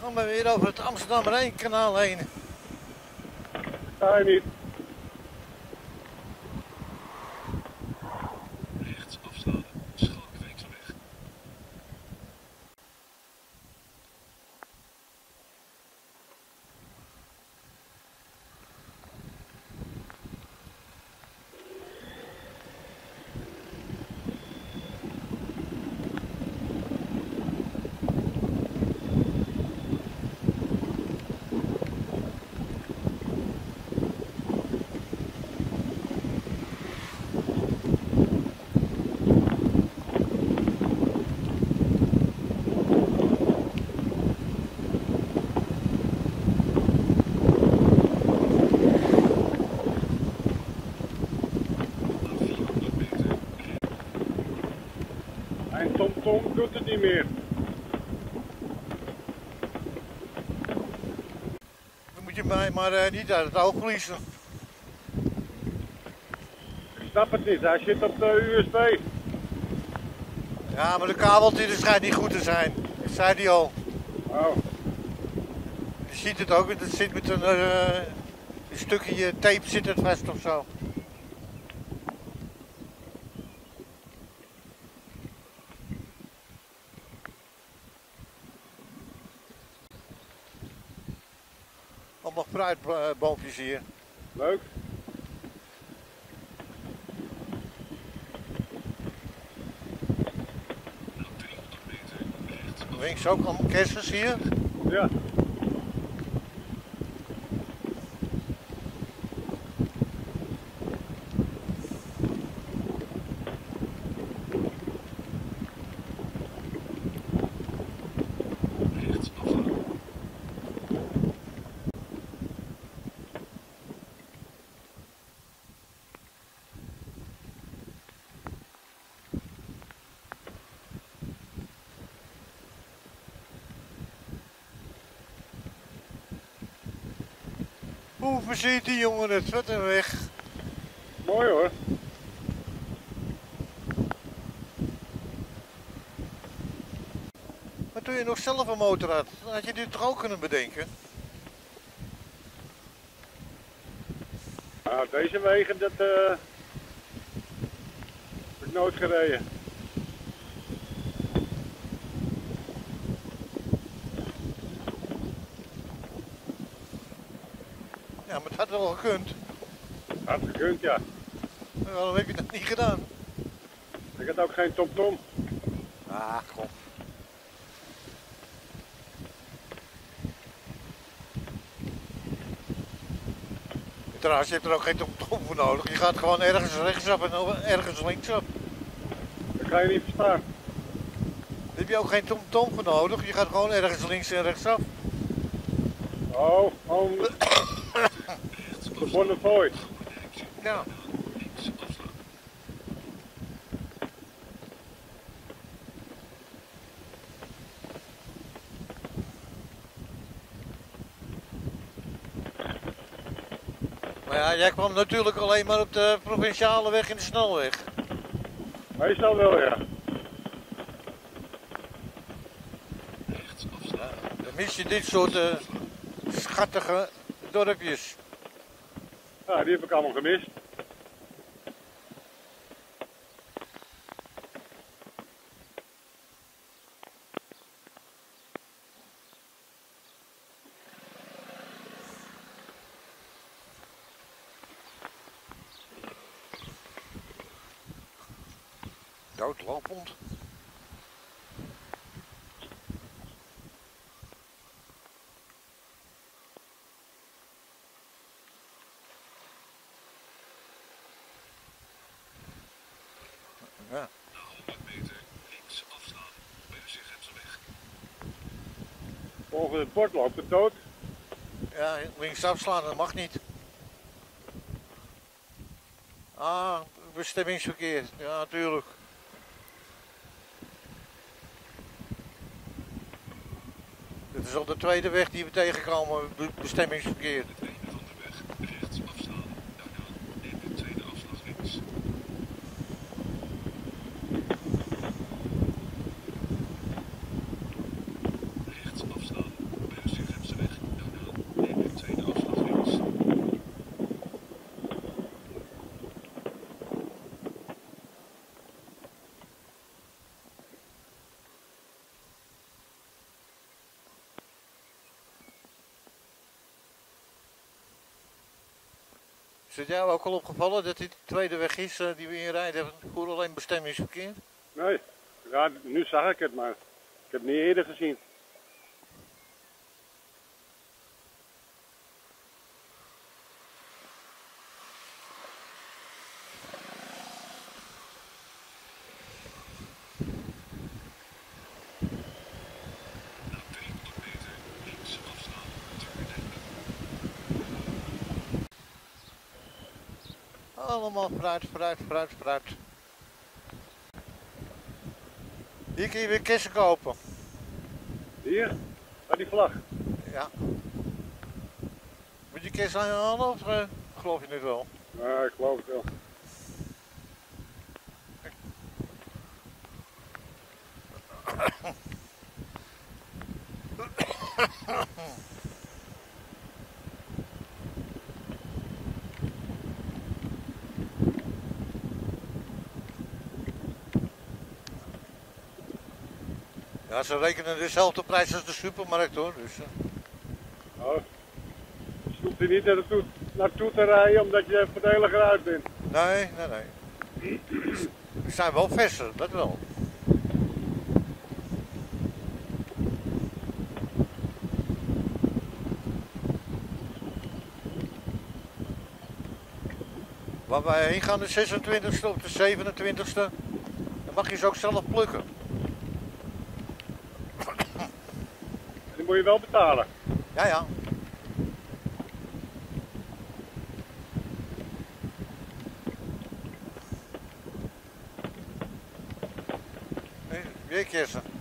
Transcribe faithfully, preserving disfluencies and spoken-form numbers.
gaan we weer over het Amsterdam-Rijnkanaal heen. Ga je niet. Rechts afslaan, Schalkwijkseweg. En TomTom doet het niet meer. Dan moet je mij maar uh, niet uit het oog verliezen. Ik snap het niet, hij zit op de U S B. Ja, maar de kabeltje schijnt niet goed te zijn. Dat zei hij al. Oh, Je ziet het ook, het zit met een, uh, een stukje tape zit het vast of zo. Allemaal fruitboompjes hier. leuk. Nou driehonderd meter, rechts afslaan. Links ook allemaal kersens hier. Ja. Rechts afslaan. Hoe verziet die jongen het? Wat een weg. Mooi hoor. Maar toen je nog zelf een motor had, dan had je dit toch ook kunnen bedenken? Nou, deze wegen, dat uh, heb ik nooit gereden. Ja, maar het had wel gekund. Had gekund, ja. Maar waarom heb je dat niet gedaan? Ik had ook geen TomTom. Ah, kom. Trouwens, je hebt er ook geen TomTom voor nodig. Je gaat gewoon ergens rechtsaf en ergens linksaf. Dat ga je niet verstaan. Daar heb je ook geen TomTom voor nodig. Je gaat gewoon ergens links en rechtsaf. Oh, om de Bonnefoy. Ja. Links afslaan. Maar ja, jij kwam natuurlijk alleen maar op de provinciale weg en de snelweg. Meestal wel, ja. Rechts afslaan. Dan mis je dit soort uh, schattige dorpjes. Ja, die heb ik allemaal gemist. Doodlopend. Ja. Na honderd meter, links afslaan, Berzighemseweg. Volgens het bord loopt het dood. Ja, linksaf slaan, dat mag niet. Ah, bestemmingsverkeer. Ja, natuurlijk. Dit is al de tweede weg die we tegenkomen, be- bestemmingsverkeer. Het einde van de weg, rechts afslaan. Daarna neem de tweede afslag links. Rechts afslaan, Is het jou ook al opgevallen dat dit de tweede weg is uh, die we inrijden voor alleen bestemmingsverkeer? Nee, ja, nu zag ik het, maar ik heb het niet eerder gezien. Na driehonderd meter links afslaan. Turn Allemaal vooruit, vooruit, vooruit, vooruit. Hier kun je weer kersen kopen. Hier, aan die vlag. Ja. Moet je kersen aan je handen of uh, geloof je het wel? Ja, ik geloof het wel. Ja, ze rekenen dezelfde prijs als de supermarkt hoor. Dus, uh. Oh. Dus je hoeft er niet naartoe, naartoe te rijden omdat je voordeliger uit bent. Nee, nee, nee. Ze zijn wel verser, dat wel. Waar wij heen gaan de zesentwintigste of de zevenentwintigste, dan mag je ze ook zelf plukken. En die moet je wel betalen. Ja, ja. Nee, weer kersen.